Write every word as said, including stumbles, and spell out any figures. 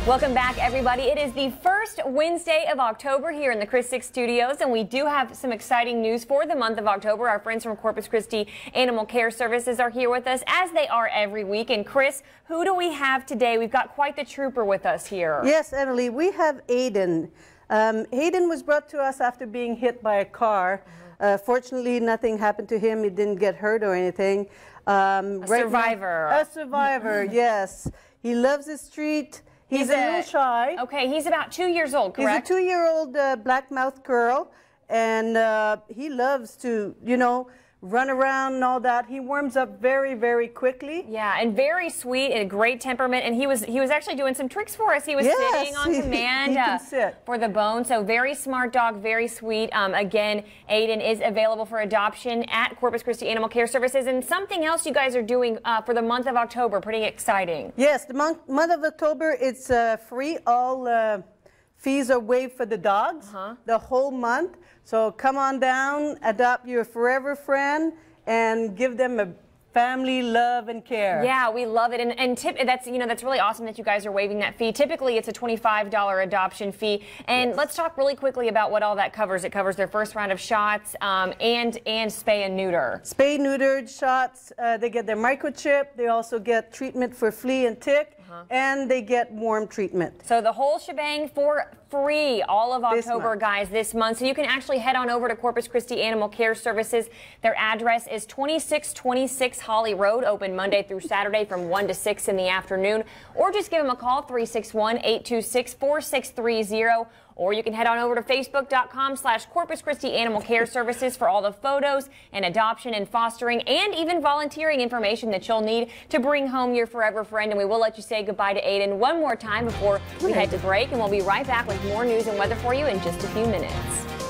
Welcome back, everybody. It is the first Wednesday of October here in the KRIS six studios, and we do have some exciting news for the month of October. Our friends from Corpus Christi Animal Care Services are here with us, as they are every week. And Chris, who do we have today? We've got quite the trooper with us here. Yes, Emily, we have Aiden. Um, Aiden was brought to us after being hit by a car. Uh, fortunately, nothing happened to him. He didn't get hurt or anything. Um, a right survivor. Now, a survivor, yes. He loves the street. He's, He's a, a little shy. Okay, he's about two years old, correct? He's a two-year-old uh, Black Mouth Cur, and uh, he loves to, you know, run around and all that. He warms up very, very quickly. Yeah, and very sweet and a great temperament. And he was he was actually doing some tricks for us. He was yes, sitting on he, command he uh, can sit. for the bone. So very smart dog, very sweet. Um, again, Aiden is available for adoption at Corpus Christi Animal Care Services. And something else you guys are doing uh, for the month of October, pretty exciting. Yes, the month, month of October, it's uh, free. All uh, fees are waived for the dogs, uh-huh. the whole month. So come on down, adopt your forever friend, and give them a family love and care. Yeah, we love it, and, and tip, that's you know that's really awesome that you guys are waiving that fee. Typically, it's a twenty-five dollar adoption fee, and yes. let's talk really quickly about what all that covers. It covers their first round of shots um, and and spay and neuter. Spay, neutered, shots. Uh, they get their microchip. They also get treatment for flea and tick. Uh-huh. And they get warm treatment. So the whole shebang for free all of October, this guys, this month. So you can actually head on over to Corpus Christi Animal Care Services. Their address is twenty-six twenty-six Holly Road, open Monday through Saturday from one to six in the afternoon. Or just give them a call, three six one, eight two six, four six three zero. Or you can head on over to facebook.com slash Corpus Christi Animal Care Services for all the photos and adoption and fostering and even volunteering information that you'll need to bring home your forever friend. And we will let you say goodbye to Aiden one more time before we head to break. And we'll be right back with more news and weather for you in just a few minutes.